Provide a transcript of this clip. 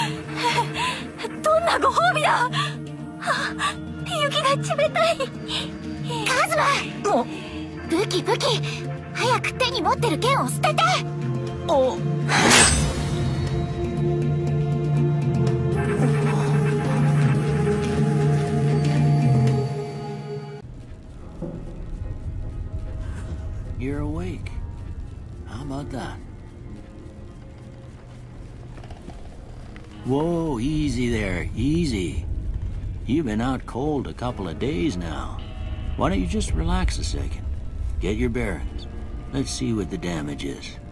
どんなご褒美だ。雪が冷たい。カズマ、もう武器早く手に持ってる剣を捨てて。お You're awake. How about that? Whoa, easy there, easy. You've been out cold a couple of days now. Why don't you just relax a second? Get your bearings. Let's see what the damage is.